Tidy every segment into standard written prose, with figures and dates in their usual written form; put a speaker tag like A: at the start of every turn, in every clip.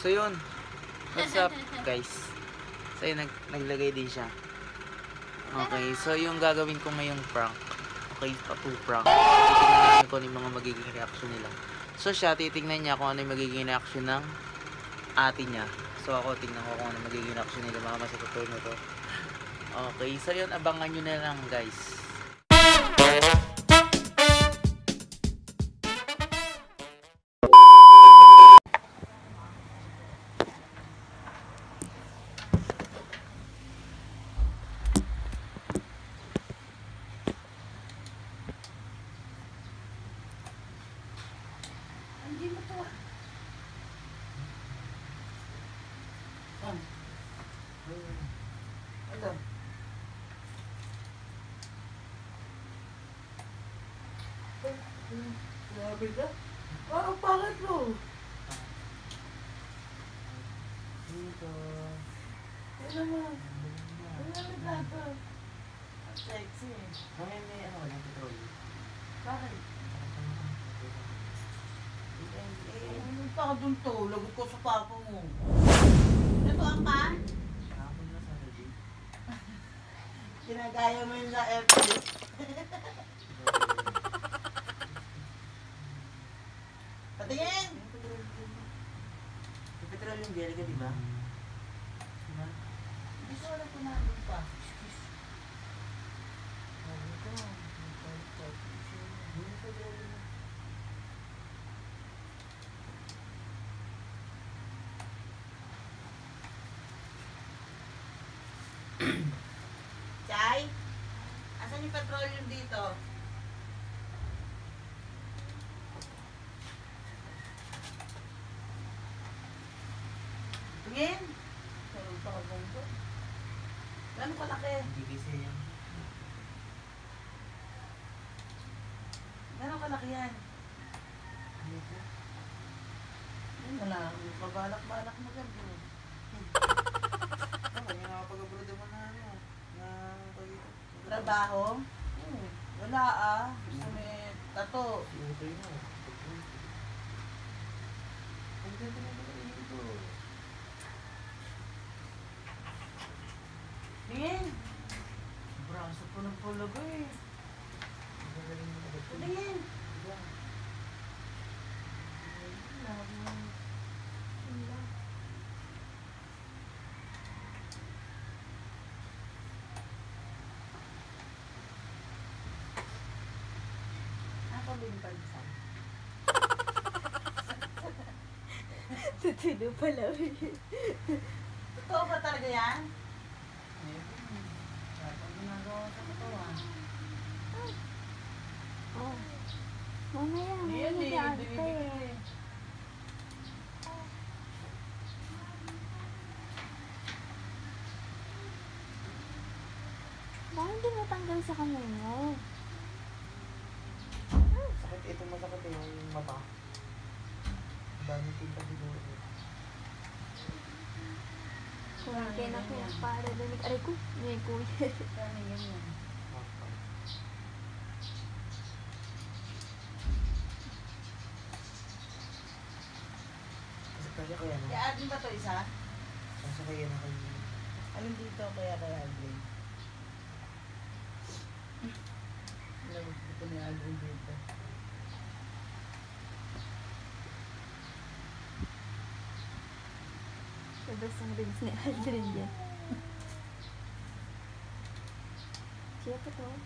A: So yun, what's up guys? So yun, naglagay din siya. Okay, so yung gagawin ko ngayong prank. Okay, tattoo prank. Titignan ko ano yung mga magiging reaction nila. So siya, titignan niya kung ano yung magiging reaction ng ate niya. So ako, tignan ko kung ano magiging reaction nila. Baka masatutuloy na to. Okay, so yun, abangan nyo na lang guys.
B: Hindi mo to. Ano? Grabe ka. Parang pangat mo.
A: Dito.
B: Ano mo? Ano naglato? Ang sexy eh.
A: Kaya may ano, walang petrol.
B: Bakit? Ano pa ka dun to? Lagot ko sa papa mo. Natuang ka?
A: Nakapon na sa review.
B: Ginagaya mo yun sa airplane. Patingin!
A: May petrol yung biyali ka, diba? Diba?
B: Hindi ko wala pinagod pa. Chay? Asan yung petroleum dito? Tingin? Meron pa akong to. Gano'ng kalaki?
A: Hindi kasi yan.
B: Gano'ng kalaki yan?
A: Dito.
B: Yun na lang. Pabalak-balak mo dyan.
A: Kanya nakapag-abroad naman na ano. Na pagito.
B: Trabaho? Wala ah. Gusto may tato.
A: Sinutoy mo. Ang ganda na pala dito.
B: Tingin! Braso po ng pulago eh.
A: Ang gagaling mo na.
B: Tingin! Binbansan.
C: Tutulo pala.
B: Totoo ba talaga yan? Dapat ginagawa sa katawan.
C: Oh. Mamaya,
B: Yan
C: hindi
B: eh,
C: ate.
B: binibigay.
C: Bakit hindi matanggal sa kamay mo?
A: Sakit ito, masakit eh, yung mata. Ang dami tinta siguro.
C: Kung kaya na kaya para danig. Aray ko, may kuya.
B: Kani ganyan.
A: Kasi kaya na.
B: Kaya Adlin ba ito isa?
A: Kasi kaya na kayo.
B: Alin dito kaya Adlin? Lawag dito ni Adlin dito.
C: Labas ang ribs ni Aldrin dyan. Siya pa to.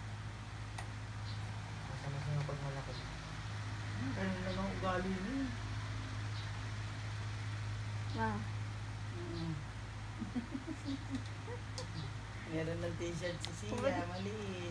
A: Masama sa pag malaki.
B: Ganun lang ang ugali niya.
C: Wow.
B: Meron ng t-shirt si Sia, maliit.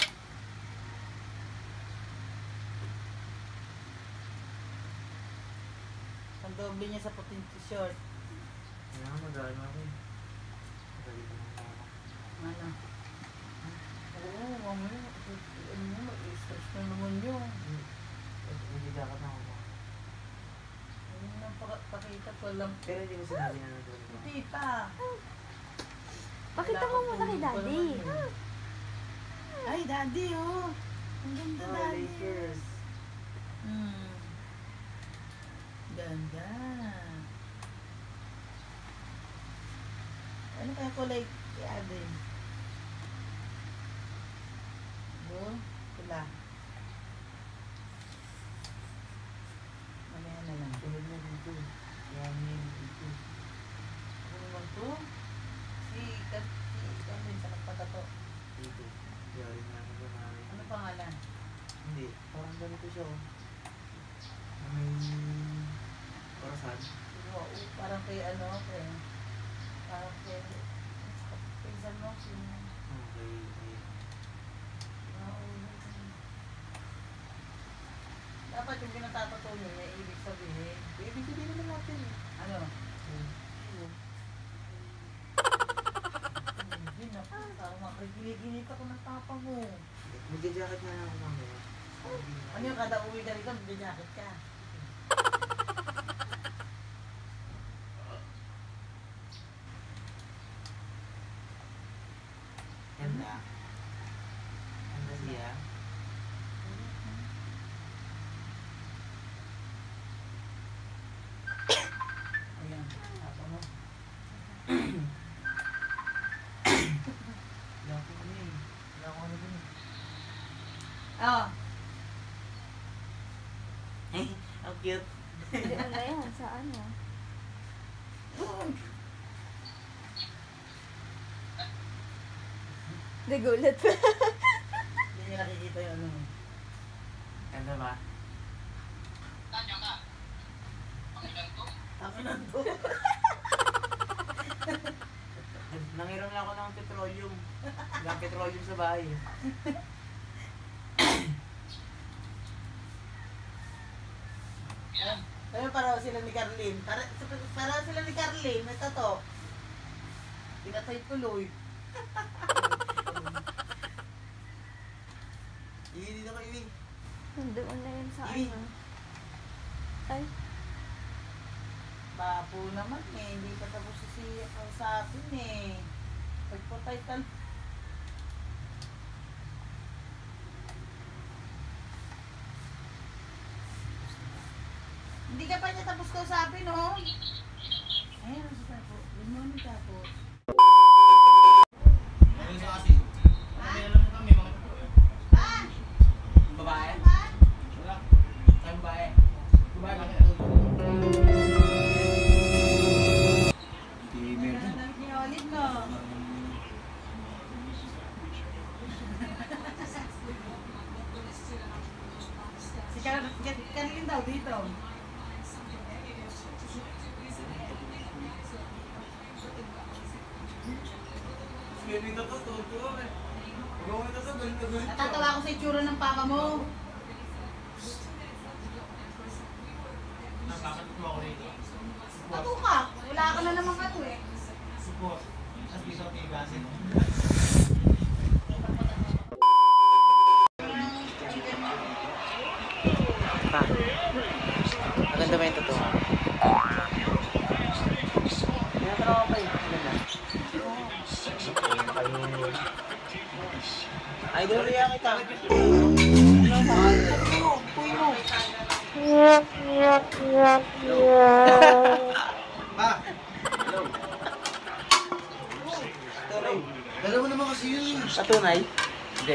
B: Ang doble niya sa puting t-shirt.
A: Kaya nga mag-ano ako eh. Magalitan ng tama.
B: Ano? Oo, mamaya. Ano mo, mag-stress na naman yun.
A: Hindi dapat na ako.
B: Ano nang pakita ko lang.
A: Pero hindi mo sinabi na nandun.
B: Hindi pa.
C: Pakita mo muna kay daddy.
B: Ay, daddy, oh. Ang ganda,
A: Oh,
B: daddy.
A: Lakers.
B: Ganda. Ano kaya kulay i-add Blue, pula. Mamaya na lang.
A: Tulad na dito. Yan dito.
B: Ano naman to? Si Kevin sa nagpatato.
A: Dito. Yari nga na namin.
B: Ano pangalan?
A: Hindi. Parang ganito siya oh. May... Parasan.
B: Oo, parang kay ano, parang kay pinsan mo,
A: Okay.
B: dapat yung pinatatato nyo, may ibig sabihin.
A: Ibig sabihin naman natin eh.
B: Ano? Hindi na po, parang makikiliginit ako ng papa mo.
A: Magja-jacket na lang ako mamaya.
B: Ano yung kada uwi ka rito, magja-jacket ka.
A: Ganda. Ganda siya.
B: Ayan, papa mo.
A: Wala ko ano eh. Wala ko ano dun eh.
B: Oh,
A: Eh, ang cute.
C: Doon na yan, sa ano. Nagulat pa.
B: hindi niya nakikita yung ano.
A: Ganda ba?
B: Ako na to.
A: Nangiram lang ako ng petroleum. Walang petroleum sa bahay.
B: Sabi para sila ni Carlene. Para sila ni Carlene, may tato. Pinatay tuloy.
A: Hindi na kayo eh.
C: Doon na yan sa
A: Ili.
C: ano. Ay,
B: Papo naman eh, hindi pa tapos si sa atin eh. Pagpatay tal. Hindi ka pa niya tapos kausapin, no? Ayun, si Tapo. Good morning, Tapo.
A: Babae? Wala. Saan babae? Babae.
B: Ganda ni Olive, no? Si Carlene daw dito. Natatawa ko sa itsura ng papa mo. Tato ka. Wala ka na namang ano eh.
A: Pa. Maganda ba yung totoo? Tinatanong ko pa eh. Maganda. Idol rin yan kita. Puy mo. Pa. Hello. Hello. Dalawa naman kasi yun. Patunay? Hindi.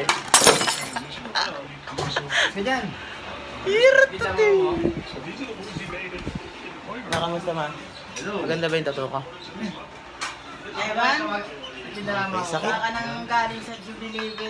A: Ganyan. Hirap ito eh. Nakamusta ma? Maganda ba yung tattoo ko?
B: Evan,
A: May sakit.
B: baka nang galing sa Jubilee.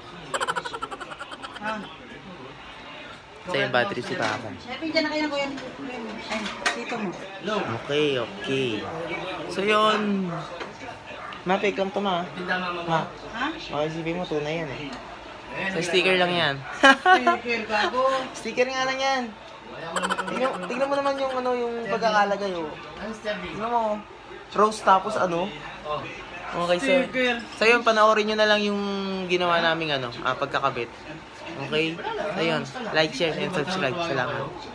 B: Ha?
A: Sa yung battery si Papa.
B: Evan, dyan na kayo ng kuya. Ay, dito mo.
A: Okay, okay. So yun. Ma, fake lang to ma. Ma,
B: Ha?
A: makisipin mo, tunay yan eh. So sticker lang yan.
B: Sticker, gago.
A: Sticker nga lang yan. Tingnan mo naman yung ano, yung pagkakalagay oh. Tingnan mo. Rose tapos ano? Okay, so.
B: Sticker.
A: So yun, panoorin nyo na lang yung ginawa naming ano, pagkakabit. Okay? So yun, like, share, and subscribe. Salamat.